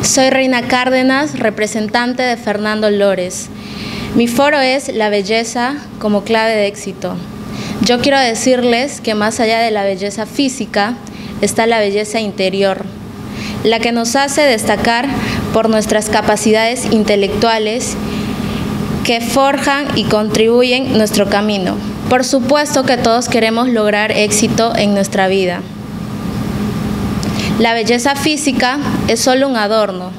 Soy Reina Cárdenas, representante de Fernando Lores. Mi foro es La belleza como clave de éxito. Yo quiero decirles que más allá de la belleza física está la belleza interior, la que nos hace destacar por nuestras capacidades intelectuales que forjan y contribuyen nuestro camino. Por supuesto que todos queremos lograr éxito en nuestra vida. La belleza física es solo un adorno.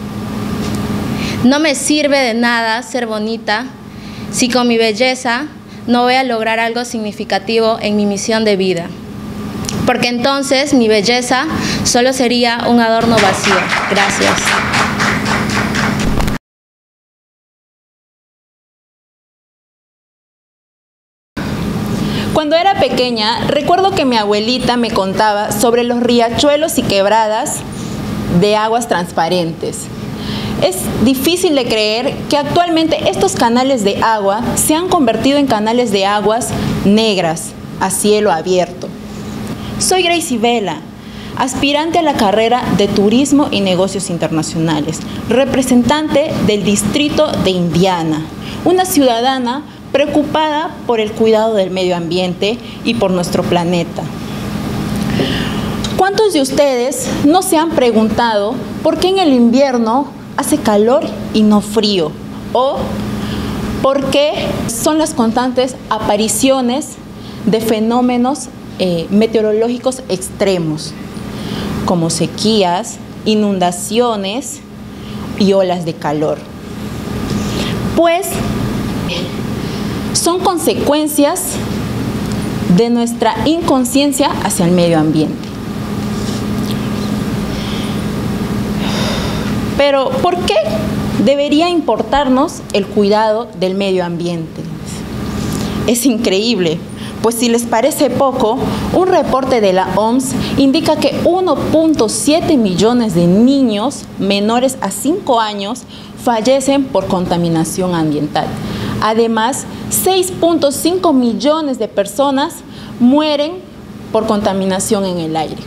No me sirve de nada ser bonita si con mi belleza no voy a lograr algo significativo en mi misión de vida. Porque entonces mi belleza solo sería un adorno vacío. Gracias. Cuando era pequeña, recuerdo que mi abuelita me contaba sobre los riachuelos y quebradas de aguas transparentes. Es difícil de creer que actualmente estos canales de agua se han convertido en canales de aguas negras, a cielo abierto. Soy Gracie Vela, aspirante a la carrera de Turismo y Negocios Internacionales, representante del Distrito de Indiana, una ciudadana preocupada por el cuidado del medio ambiente y por nuestro planeta. ¿Cuántos de ustedes no se han preguntado por qué en el invierno hace calor y no frío? ¿O por qué son las constantes apariciones de fenómenos meteorológicos extremos, como sequías, inundaciones y olas de calor? Pues son consecuencias de nuestra inconsciencia hacia el medio ambiente. Pero, ¿por qué debería importarnos el cuidado del medio ambiente? Es increíble, pues si les parece poco, un reporte de la OMS indica que 1.7 millones de niños menores a 5 años fallecen por contaminación ambiental. Además, 6.5 millones de personas mueren por contaminación en el aire.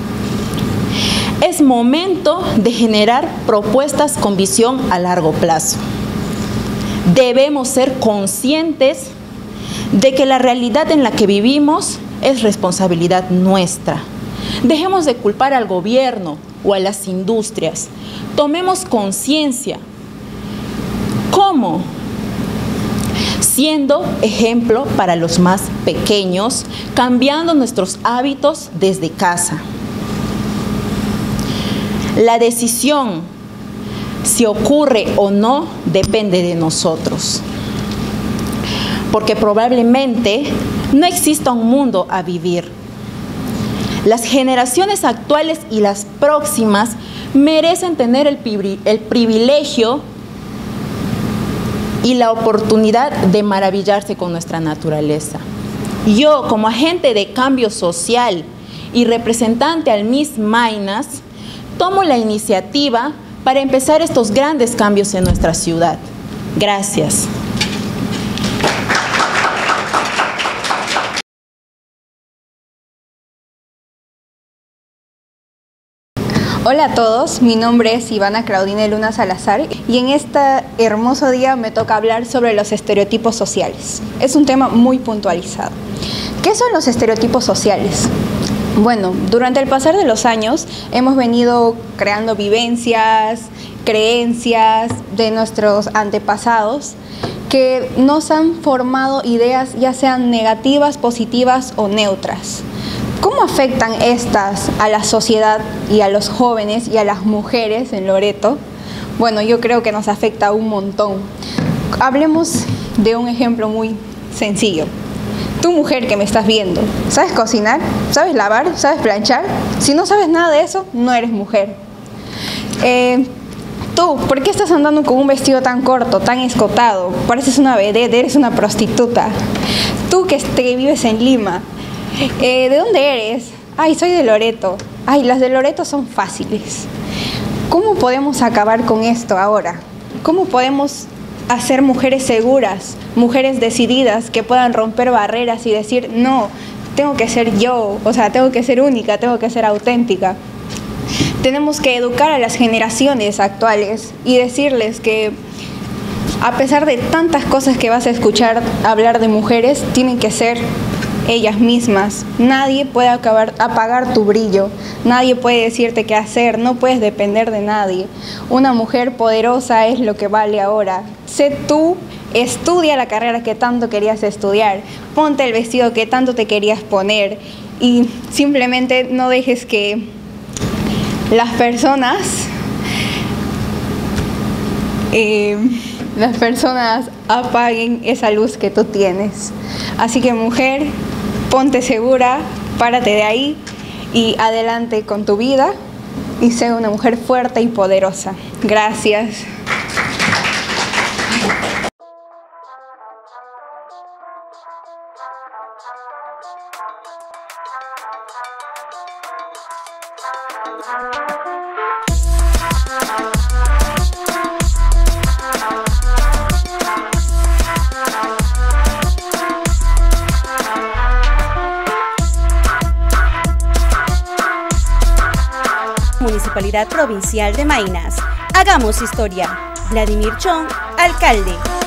Es momento de generar propuestas con visión a largo plazo. Debemos ser conscientes de que la realidad en la que vivimos es responsabilidad nuestra. Dejemos de culpar al gobierno o a las industrias. Tomemos conciencia. ¿Cómo? Siendo ejemplo para los más pequeños, cambiando nuestros hábitos desde casa. La decisión, si ocurre o no, depende de nosotros. Porque probablemente no exista un mundo a vivir. Las generaciones actuales y las próximas merecen tener el privilegio y la oportunidad de maravillarse con nuestra naturaleza. Yo, como agente de cambio social y representante al Miss Maynas, tomo la iniciativa para empezar estos grandes cambios en nuestra ciudad. Gracias. Hola a todos, mi nombre es Ivana Claudine Luna Salazar y en este hermoso día me toca hablar sobre los estereotipos sociales. Es un tema muy puntualizado. ¿Qué son los estereotipos sociales? Bueno, durante el pasar de los años hemos venido creando vivencias, creencias de nuestros antepasados que nos han formado ideas ya sean negativas, positivas o neutras. ¿Cómo afectan estas a la sociedad y a los jóvenes y a las mujeres en Loreto? Bueno, yo creo que nos afecta un montón. Hablemos de un ejemplo muy sencillo. Tú, mujer que me estás viendo, ¿sabes cocinar? ¿Sabes lavar? ¿Sabes planchar? Si no sabes nada de eso, no eres mujer. Tú, ¿por qué estás andando con un vestido tan corto, tan escotado? Pareces una vedette, eres una prostituta. Tú que vives en Lima, ¿de dónde eres? Ay, soy de Loreto. Ay, las de Loreto son fáciles. ¿Cómo podemos acabar con esto ahora? ¿Cómo podemos hacer mujeres seguras, mujeres decididas que puedan romper barreras y decir, no, tengo que ser yo, o sea, tengo que ser única, tengo que ser auténtica? Tenemos que educar a las generaciones actuales y decirles que a pesar de tantas cosas que vas a escuchar hablar de mujeres, tienen que ser ellas mismas. Nadie puede apagar tu brillo, nadie puede decirte qué hacer, no puedes depender de nadie. Una mujer poderosa es lo que vale ahora. Sé tú, estudia la carrera que tanto querías estudiar, ponte el vestido que tanto te querías poner y simplemente no dejes que las personas apaguen esa luz que tú tienes. Así que mujer, ponte segura, párate de ahí y adelante con tu vida y sé una mujer fuerte y poderosa. Gracias. Municipalidad Provincial de Maynas. Hagamos historia. Vladimir Chong, alcalde.